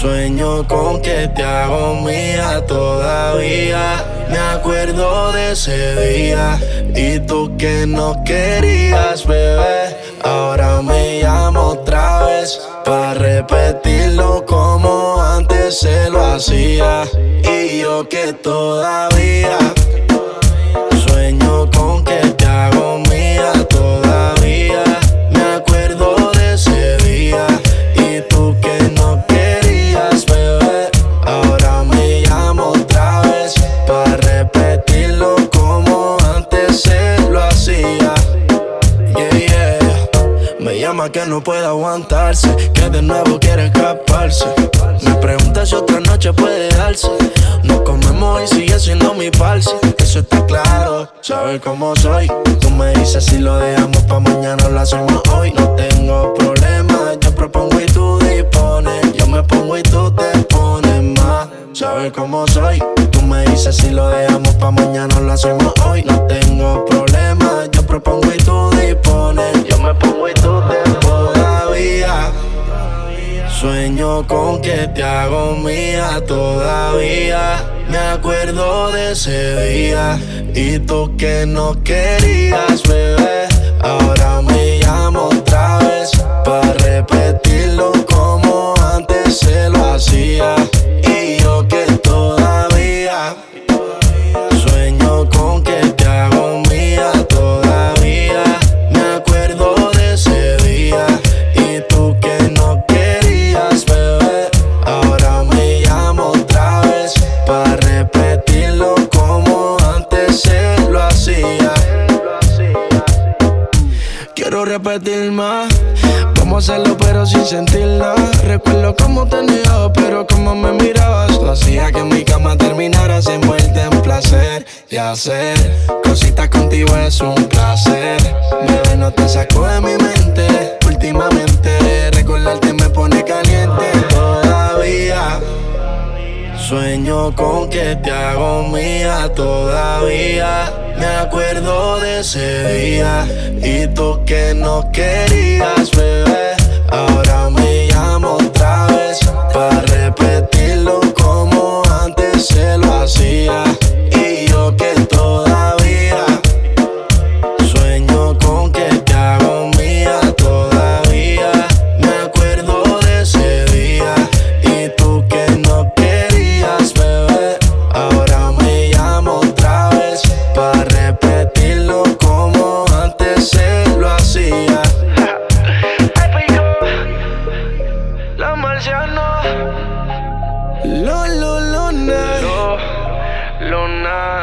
Sueño con que te hago mía todavía. Me acuerdo de ese día y tú que no querías, bebé. Ahora me llamo otra vez pa' repetirlo como antes se lo hacía. Y yo que todavía sueño con que te hago mía todavía. Me acuerdo de ese día y tú que no querías, bebé. Ahora me llamo otra vez pa' repetirlo como antes se lo hacía. Yeah, yeah. Me llama que no puede aguantarse, que de nuevo quiere escaparse. Me pregunta si otra noche puede darse. Nos comemos y sigue siendo mi parce. Eso está claro, sabes cómo soy. Tú me dices si lo dejamos pa' mañana o lo hacemos hoy. No tengo problema, yo propongo y tú dispones. Yo me pongo y tú te pones más. Sabes cómo soy. Tú me dices si lo dejamos pa' mañana o lo hacemos hoy. No tengo problema, yo propongo y tú dispones. Yo me pongo y tú te pones. Todavía sueño con que te hago mía todavía. Me acuerdo de ese día y tú que no querías, bebé. Ahora me llamo otra vez pa' repetirlo como antes se lo hacía. Y yo que todavía sueño con que te hago mía todavía. Me acuerdo de ese día y tú que no querías, bebé. Ahora me llamo otra vez pa' repetirlo como antes se lo hacía. Quiero repetir más, vamos a hacerlo pero sin sentirla. Recuerdo cómo te negaba pero como me mirabas. Lo hacía que en mi cama terminaras envuelta en placer y hacer cositas contigo es un placer. Bebé, no te saco de mi mente. Últimamente recordarte me pone caliente. Todavía sueño con que te hago mía todavía. Me acuerdo de ese día y tú que no querías, bebé. Ahora me llamo otra vez pa' repetirlo como antes se lo hacía. Y yo que todavía sueño con que te hago mía todavía. Me acuerdo de ese día y tú que no querías, bebé. Ahora me llamo otra vez pa' repetirlo como antes se lo hacía. La marciana, Luna.